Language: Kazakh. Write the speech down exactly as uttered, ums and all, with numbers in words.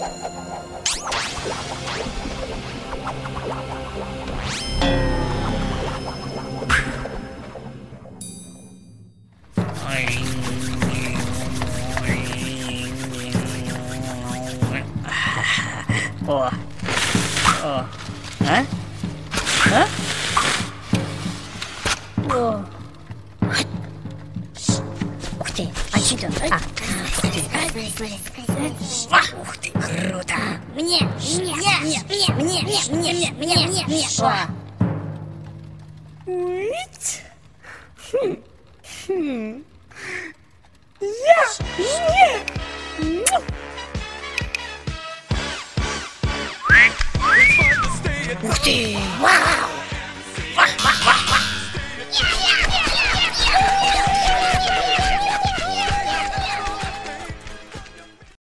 О, о, а? А? О. Ух ты, отсюда. А, ух ты, круто. Мне, мне, мне, мне, мне, мне, мне, мне, мне, мне. О. Хм. Хм. Я, не. Ух ты. Вау! Вау, вау, вау, вау.